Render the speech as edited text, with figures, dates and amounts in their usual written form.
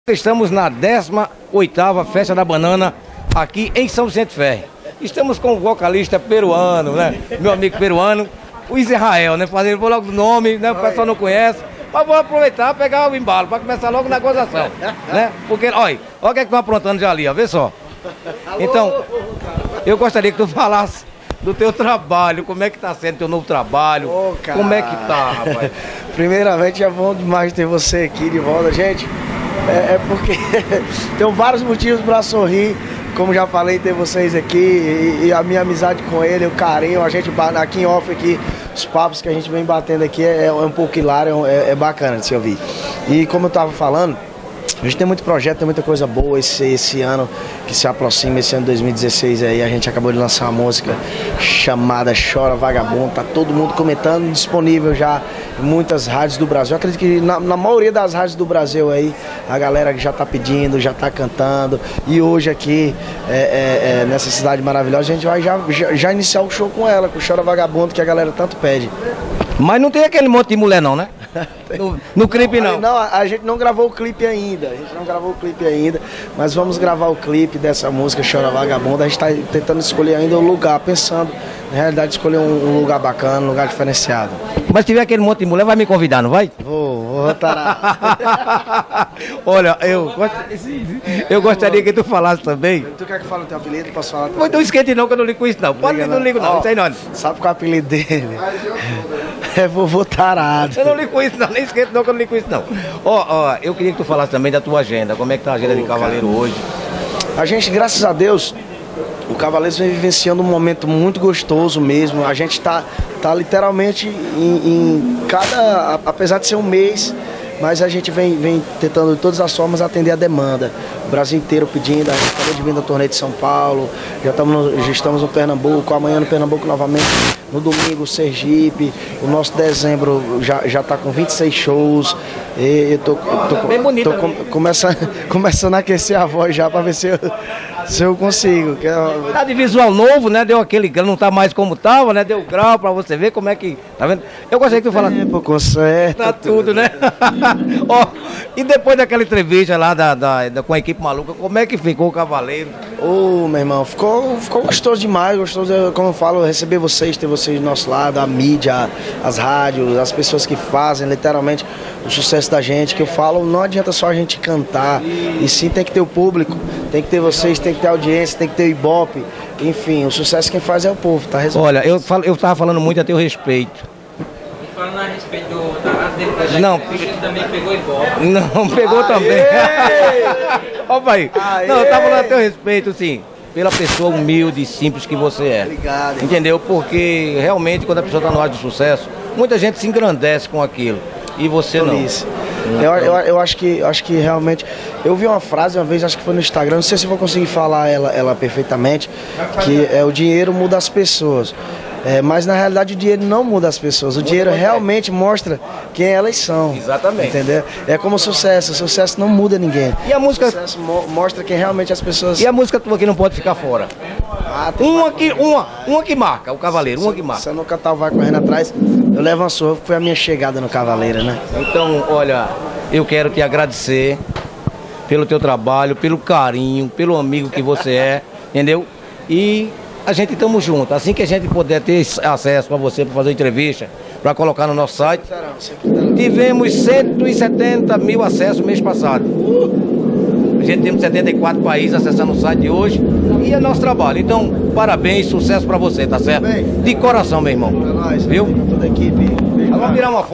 Estamos na 18ª Festa da Banana aqui em São Vicente Ferre. Estamos com o vocalista peruano, né? Meu amigo peruano, o Israel, né? Fazendo logo o nome, né? O pessoal não conhece. Mas vou aproveitar e pegar o embalo para começar logo na gozação, né? Porque, olha o que é que estão aprontando já ali, ó. Vê só. Então, eu gostaria que tu falasse do teu trabalho, como é que tá sendo teu novo trabalho, como é que tá, rapaz? Primeiramente, é bom demais ter você aqui de volta, gente. É porque tenho vários motivos para sorrir, como já falei, ter vocês aqui e a minha amizade com ele, o carinho, a gente aqui em off aqui, os papos que a gente vem batendo aqui é um pouco hilário, é bacana de se ouvir. E como eu tava falando, a gente tem muito projeto, tem muita coisa boa esse ano que se aproxima, esse ano 2016 aí, a gente acabou de lançar uma música chamada Chora Vagabundo, tá todo mundo comentando, disponível já em muitas rádios do Brasil. Eu acredito que na maioria das rádios do Brasil aí, a galera já tá pedindo, já tá cantando, e hoje aqui, nessa cidade maravilhosa, a gente vai já iniciar o show com ela, com Chora Vagabundo, que a galera tanto pede. Mas não tem aquele monte de mulher não, né? No clipe não. Não, a gente não gravou o clipe ainda. Mas vamos gravar o clipe dessa música Chora Vagabundo. A gente está tentando escolher ainda o lugar, pensando, na realidade, escolher um lugar bacana, um lugar diferenciado. Mas se tiver aquele monte de mulher, vai me convidar, não vai? Vou tarar. Olha, eu gostaria que tu falasse também. Tu quer que eu fale o teu apelido? Posso falar também? Não esquente não, que eu não ligo com isso não. Não ligo não, isso aí não. Sabe qual é o apelido dele? É vovô tarado. Eu não ligo com isso não, nem esquente não, que eu não ligo com isso não. Eu queria que tu falasse também da tua agenda. Como é que tá a agenda de Cavaleiro hoje? A gente, graças a Deus, o Cavaleiro vem vivenciando um momento muito gostoso mesmo. A gente tá literalmente em cada... Apesar de ser um mês, mas a gente vem tentando de todas as formas atender a demanda. O Brasil inteiro pedindo, a gente acabou de vir do torneio de São Paulo, já estamos no Pernambuco, amanhã no Pernambuco novamente, no domingo Sergipe, o nosso dezembro já está com 26 shows, e eu tô começando a aquecer a voz já para ver se eu consigo. Tá de visual novo, né? Deu aquele grau, não tá mais como tava, né? Deu grau para você ver como é que... Tá vendo? Eu gostaria que tu falasse... Tempo, conserta. Tá tudo, né? E depois daquela entrevista lá com a equipe maluca, como é que ficou o Cavaleiro? Meu irmão, ficou gostoso demais, gostoso, como eu falo, receber vocês, ter vocês do nosso lado, a mídia, as rádios, as pessoas que fazem literalmente o sucesso da gente, que eu falo, não adianta só a gente cantar, e sim tem que ter o público, tem que ter vocês, tem que ter audiência, tem que ter o Ibope, enfim, o sucesso quem faz é o povo, tá resolvido. Olha, eu tava falando muito a teu respeito. Falando a respeito da dele, não, ele também pegou Ibope. Não, pegou também. Ó, pai, não, eu tava falando a teu respeito, sim, pela pessoa humilde e simples que você é. Obrigado. Entendeu? Porque realmente quando a pessoa está no ar de sucesso, muita gente se engrandece com aquilo. E você não. Eu acho que realmente... Eu vi uma frase uma vez, acho que foi no Instagram, não sei se eu vou conseguir falar ela perfeitamente, que o dinheiro muda as pessoas. Mas na realidade o dinheiro não muda as pessoas, o dinheiro realmente mostra quem elas são. Exatamente. Entendeu? É como o sucesso não muda ninguém. E a música... O sucesso mostra quem realmente as pessoas... E a música tua aqui não pode ficar fora. Uma que marca, o Cavaleiro, uma que marca. Se eu não cantar o Vai Correndo Atrás, eu levo uma surra, foi a minha chegada no Cavaleiro, né? Então, olha, eu quero te agradecer pelo teu trabalho, pelo carinho, pelo amigo que você é, entendeu? E a gente estamos juntos. Assim que a gente puder ter acesso para você, para fazer entrevista, para colocar no nosso site. Tivemos 170 mil acessos no mês passado. A gente tem 74 países acessando o site de hoje. E é nosso trabalho. Então, parabéns, sucesso para você, tá certo? De coração, meu irmão. É nóis, viu? Toda a equipe. Vamos tirar uma foto.